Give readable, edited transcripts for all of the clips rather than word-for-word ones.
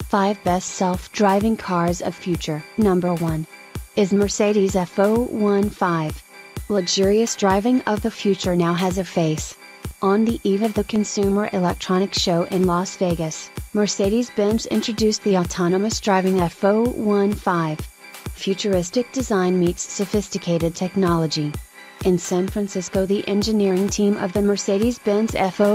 5 Best Self-Driving Cars of Future. Number 1 is Mercedes F015. Luxurious driving of the future now has a face. On the eve of the Consumer Electronics Show in Las Vegas, Mercedes-Benz introduced the autonomous driving F015. Futuristic design meets sophisticated technology. In San Francisco, the engineering team of the Mercedes-Benz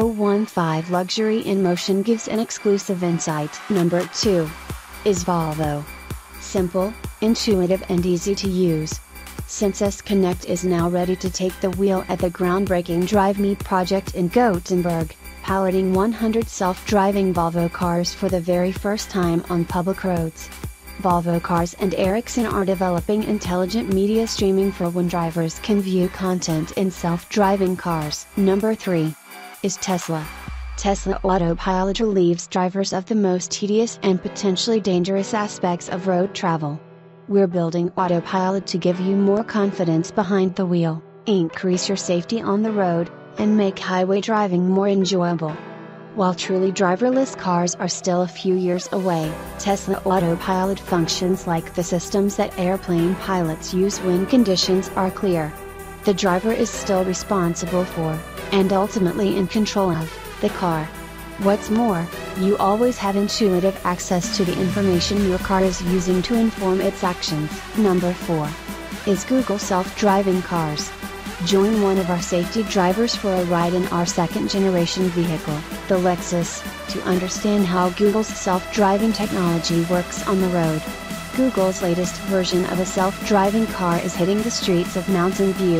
F015 Luxury in Motion gives an exclusive insight. Number 2 is Volvo. Simple, intuitive and easy to use. Sensus Connect is now ready to take the wheel at the groundbreaking Drive Me project in Gothenburg, piloting 100 self-driving Volvo cars for the very first time on public roads. Volvo Cars and Ericsson are developing intelligent media streaming for when drivers can view content in self-driving cars. Number 3 is Tesla. Tesla Autopilot relieves drivers of the most tedious and potentially dangerous aspects of road travel. We're building Autopilot to give you more confidence behind the wheel, increase your safety on the road, and make highway driving more enjoyable. While truly driverless cars are still a few years away, Tesla Autopilot functions like the systems that airplane pilots use when conditions are clear. The driver is still responsible for, and ultimately in control of, the car. What's more, you always have intuitive access to the information your car is using to inform its actions. Number 4 is Google Self-Driving Cars. Join one of our safety drivers for a ride in our second-generation vehicle, the Lexus, to understand how Google's self-driving technology works on the road. Google's latest version of a self-driving car is hitting the streets of Mountain View.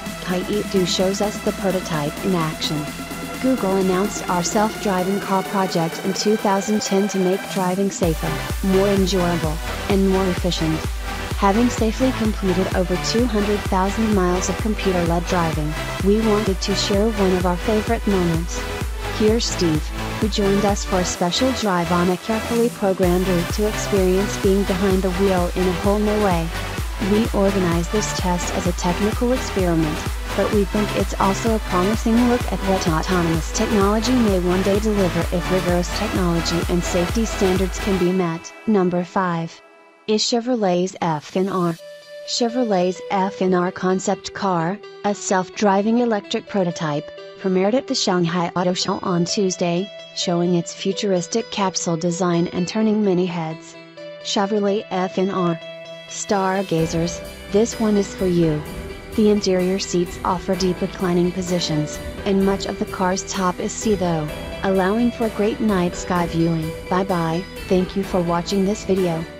Kaiitu shows us the prototype in action. Google announced our self-driving car project in 2010 to make driving safer, more enjoyable, and more efficient. Having safely completed over 200,000 miles of computer-led driving, we wanted to share one of our favorite moments. Here's Steve, who joined us for a special drive on a carefully programmed route to experience being behind the wheel in a whole new way. We organized this test as a technical experiment, but we think it's also a promising look at what autonomous technology may one day deliver if rigorous technology and safety standards can be met. Number 5 is Chevrolet's FNR. Chevrolet's FNR concept car, a self-driving electric prototype, premiered at the Shanghai Auto Show on Tuesday, showing its futuristic capsule design and turning many heads. Chevrolet FNR. Stargazers, this one is for you. The interior seats offer deep reclining positions, and much of the car's top is see-through, allowing for great night sky viewing. Bye bye, thank you for watching this video.